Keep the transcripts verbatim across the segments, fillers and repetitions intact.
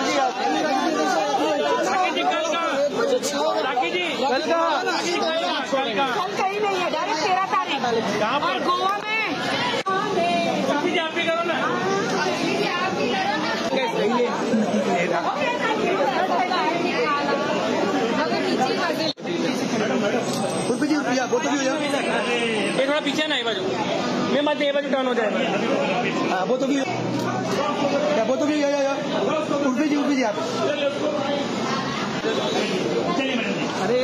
कल का कल कहीं नहीं है, डायरेक्ट तेरह तारीख और गोवा में आप भी करो ना। ये थोड़ा पीछे ना, ये बाजू मैं मत, ये बाजू टर्न हो जाएगा। हाँ वो तो भी वो तो भी उर्फी जी उर्फी जी आप अरे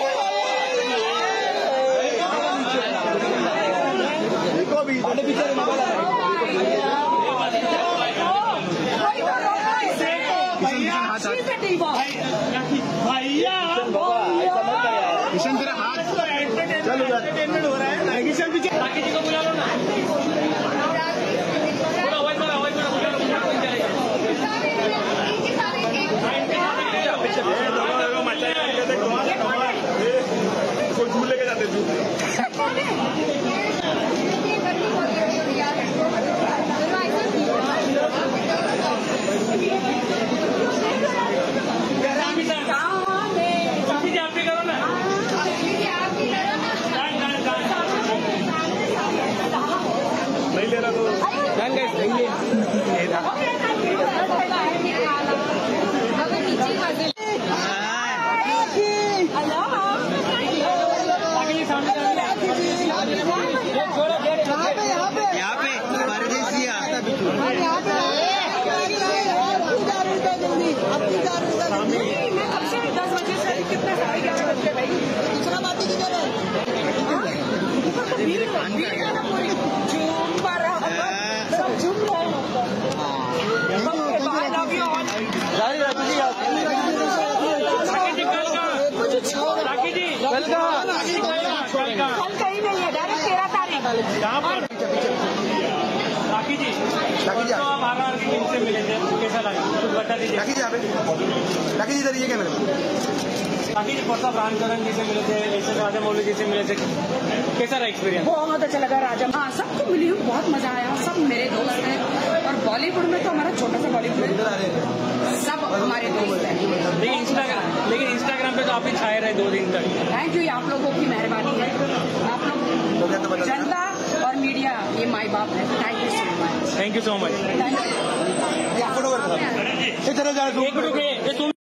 किशन तेरा हाथ चलो एंटरटेनमेंट हो रहा है। किशन पीछे बाकी जी को बुला लो ना, थोड़ा अवॉइड करो, अवॉइड करो, बुला लो, कोई चलेगा। कोई झूल लेके जाते नहीं ले रहा तो यहाँ पे परदेसिया मैं कब से दस बजे से कितने सारे ग्यारह बजे भाई दूसरा बात ही किधर है। सब झूम कल का कल कहीं नहीं है, डायरेक्ट तेरह तारीख राखी जी से मिले थे, कैसा लगा कुछ बता दीजिए। राखी जी आप राखी जी इधर ये क्या राखी जी परसों रामचरण जी से मिले थे, ऐसे राजा मौली जी से मिले थे, कैसा रहा एक्सपीरियंस? बहुत अच्छा लगा राजा, हाँ सबको मिली हूँ, बहुत मजा आया, सब मेरे दोस्त हैं। और बॉलीवुड में तो हमारा छोटा सा बॉलीवुड है, सब हमारे दोस्त हैं। लेकिन इंस्टाग्राम लेकिन इंस्टाग्राम पे तो आप ही छाए रहे दो दिन तक। थैंक यू, आप लोगों की मेहरबानी है, आप लोग जनता और मीडिया ये माई बाप है। Thank you so much, thank you so much. Photo कर